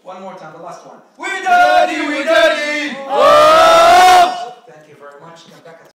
One more time, the last one. We dirty, we dirty. Thank you very much. Come back.